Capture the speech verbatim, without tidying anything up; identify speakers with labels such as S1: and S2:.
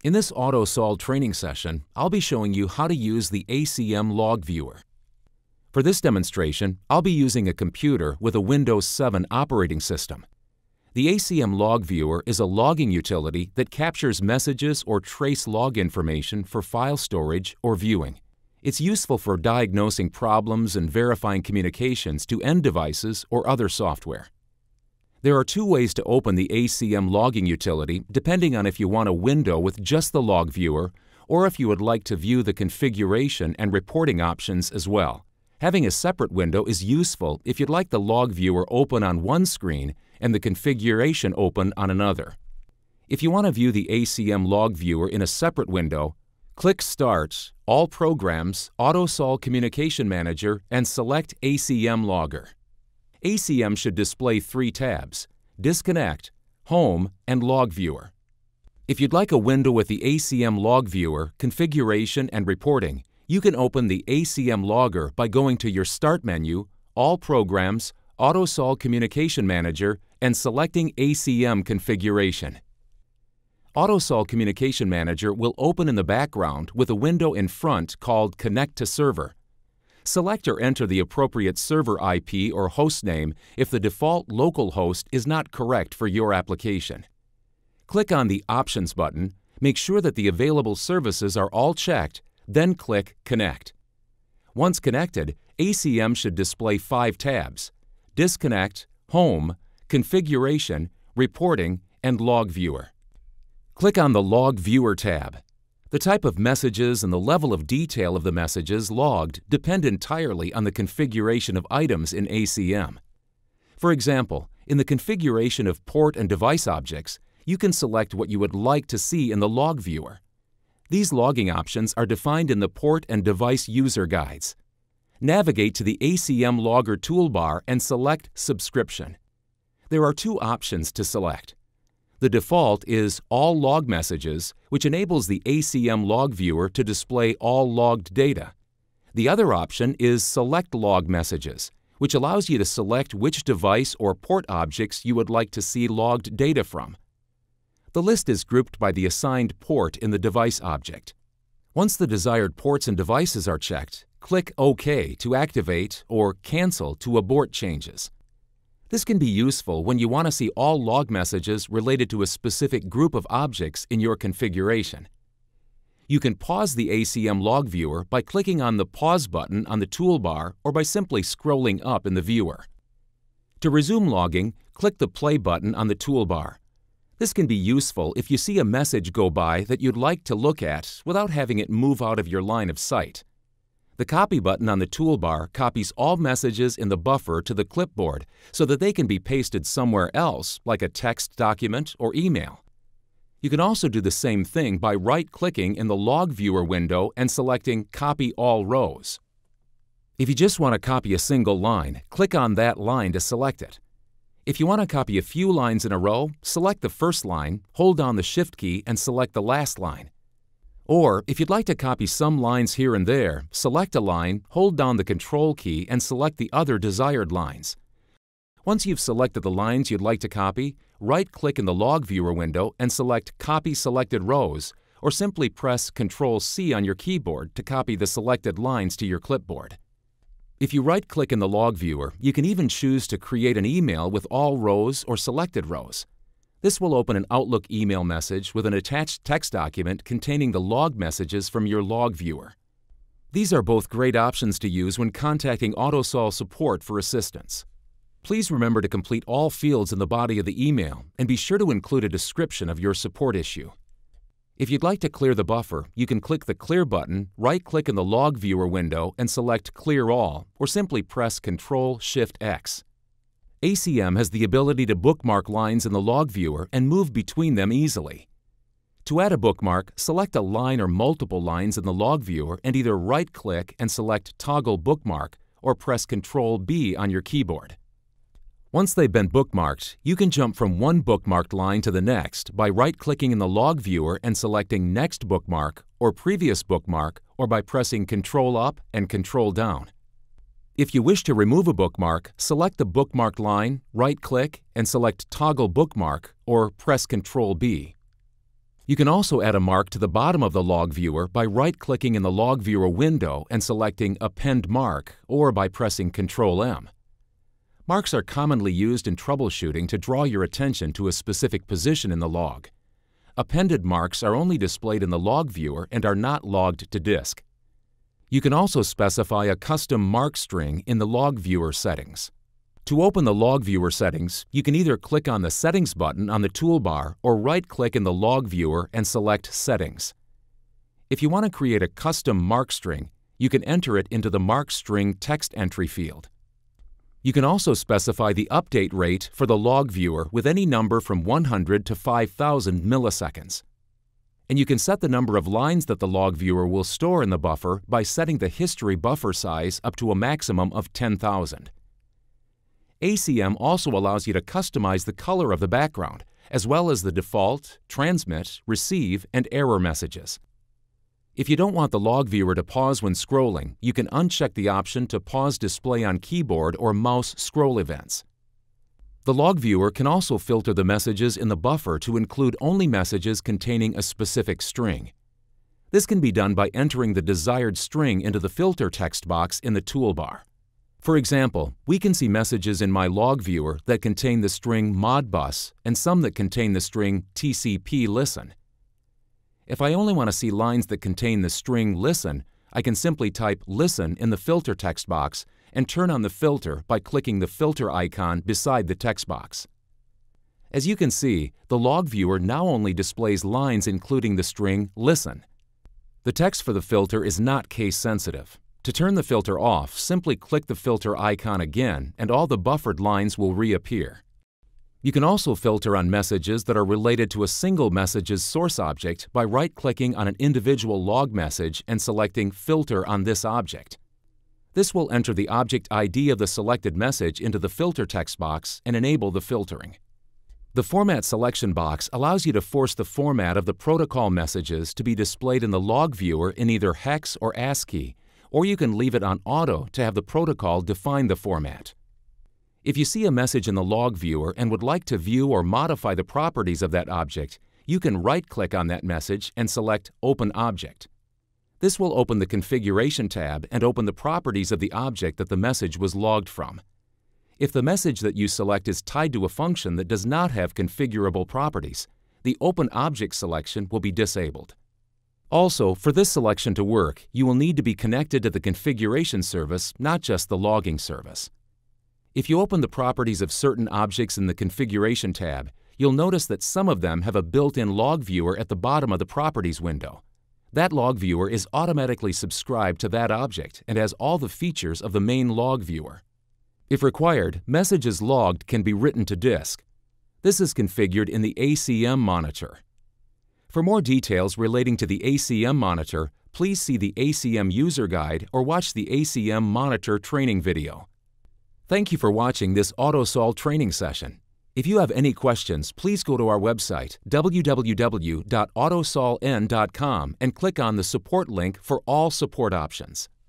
S1: In this AUTOSOL training session, I'll be showing you how to use the A C M Log Viewer. For this demonstration, I'll be using a computer with a Windows seven operating system. The A C M Log Viewer is a logging utility that captures messages or trace log information for file storage or viewing. It's useful for diagnosing problems and verifying communications to end devices or other software. There are two ways to open the A C M logging utility depending on if you want a window with just the log viewer or if you would like to view the configuration and reporting options as well. Having a separate window is useful if you'd like the log viewer open on one screen and the configuration open on another. If you want to view the A C M log viewer in a separate window, click Start, All Programs, AUTOSOL Communication Manager, and select A C M Logger. A C M should display three tabs: Disconnect, Home, and Log Viewer. If you'd like a window with the A C M Log Viewer, Configuration, and Reporting, you can open the A C M Logger by going to your Start menu, All Programs, AUTOSOL Communication Manager, and selecting A C M Configuration. AUTOSOL Communication Manager will open in the background with a window in front called Connect to Server. Select or enter the appropriate server I P or host name if the default local host is not correct for your application. Click on the Options button, make sure that the available services are all checked, then click Connect. Once connected, A C M should display five tabs: Disconnect, Home, Configuration, Reporting, and Log Viewer. Click on the Log Viewer tab. The type of messages and the level of detail of the messages logged depend entirely on the configuration of items in A C M. For example, in the configuration of port and device objects, you can select what you would like to see in the log viewer. These logging options are defined in the port and device user guides. Navigate to the A C M Logger toolbar and select Subscription. There are two options to select. The default is All Log Messages, which enables the A C M Log Viewer to display all logged data. The other option is Select Log Messages, which allows you to select which device or port objects you would like to see logged data from. The list is grouped by the assigned port in the device object. Once the desired ports and devices are checked, click OK to activate or Cancel to abort changes. This can be useful when you want to see all log messages related to a specific group of objects in your configuration. You can pause the A C M Log Viewer by clicking on the Pause button on the toolbar or by simply scrolling up in the viewer. To resume logging, click the Play button on the toolbar. This can be useful if you see a message go by that you'd like to look at without having it move out of your line of sight. The Copy button on the toolbar copies all messages in the buffer to the clipboard so that they can be pasted somewhere else, like a text document or email. You can also do the same thing by right-clicking in the Log Viewer window and selecting Copy All Rows. If you just want to copy a single line, click on that line to select it. If you want to copy a few lines in a row, select the first line, hold down the Shift key, and select the last line. Or, if you'd like to copy some lines here and there, select a line, hold down the Control key, and select the other desired lines. Once you've selected the lines you'd like to copy, right-click in the Log Viewer window and select Copy Selected Rows, or simply press Control C on your keyboard to copy the selected lines to your clipboard. If you right-click in the Log Viewer, you can even choose to create an email with all rows or selected rows. This will open an Outlook email message with an attached text document containing the log messages from your log viewer. These are both great options to use when contacting AUTOSOL support for assistance. Please remember to complete all fields in the body of the email and be sure to include a description of your support issue. If you'd like to clear the buffer, you can click the Clear button, right-click in the Log Viewer window and select Clear All, or simply press Control Shift X. A C M has the ability to bookmark lines in the log viewer and move between them easily. To add a bookmark, select a line or multiple lines in the log viewer and either right-click and select Toggle Bookmark or press Control B on your keyboard. Once they've been bookmarked, you can jump from one bookmarked line to the next by right-clicking in the log viewer and selecting Next Bookmark or Previous Bookmark, or by pressing Control Up and Control Down. If you wish to remove a bookmark, select the bookmarked line, right-click, and select Toggle Bookmark or press Control B. You can also add a mark to the bottom of the Log Viewer by right-clicking in the Log Viewer window and selecting Append Mark, or by pressing control M. Marks are commonly used in troubleshooting to draw your attention to a specific position in the log. Appended marks are only displayed in the Log Viewer and are not logged to disk. You can also specify a custom mark string in the Log Viewer settings. To open the Log Viewer settings, you can either click on the Settings button on the toolbar or right-click in the Log Viewer and select Settings. If you want to create a custom mark string, you can enter it into the Mark String text entry field. You can also specify the update rate for the Log Viewer with any number from one hundred to five thousand milliseconds. And you can set the number of lines that the Log Viewer will store in the buffer by setting the history buffer size up to a maximum of ten thousand. A C M also allows you to customize the color of the background, as well as the default, transmit, receive, and error messages. If you don't want the Log Viewer to pause when scrolling, you can uncheck the option to pause display on keyboard or mouse scroll events. The Log Viewer can also filter the messages in the buffer to include only messages containing a specific string. This can be done by entering the desired string into the filter text box in the toolbar. For example, we can see messages in my Log Viewer that contain the string Modbus and some that contain the string T C P listen. If I only want to see lines that contain the string listen, I can simply type listen in the filter text box and turn on the filter by clicking the filter icon beside the text box. As you can see, the Log Viewer now only displays lines including the string listen. The text for the filter is not case sensitive. To turn the filter off, simply click the filter icon again and all the buffered lines will reappear. You can also filter on messages that are related to a single message's source object by right-clicking on an individual log message and selecting Filter on this object. This will enter the object I D of the selected message into the filter text box and enable the filtering. The Format selection box allows you to force the format of the protocol messages to be displayed in the Log Viewer in either hex or ASCII, or you can leave it on auto to have the protocol define the format. If you see a message in the Log Viewer and would like to view or modify the properties of that object, you can right-click on that message and select Open Object. This will open the Configuration tab and open the properties of the object that the message was logged from. If the message that you select is tied to a function that does not have configurable properties, the Open Object selection will be disabled. Also, for this selection to work, you will need to be connected to the configuration service, not just the logging service. If you open the properties of certain objects in the Configuration tab, you'll notice that some of them have a built-in Log Viewer at the bottom of the Properties window. That Log Viewer is automatically subscribed to that object and has all the features of the main Log Viewer. If required, messages logged can be written to disk. This is configured in the A C M monitor. For more details relating to the A C M monitor, please see the A C M user guide or watch the A C M monitor training video. Thank you for watching this AUTOSOL training session. If you have any questions, please go to our website, w w w dot autosoln dot com, and click on the support link for all support options.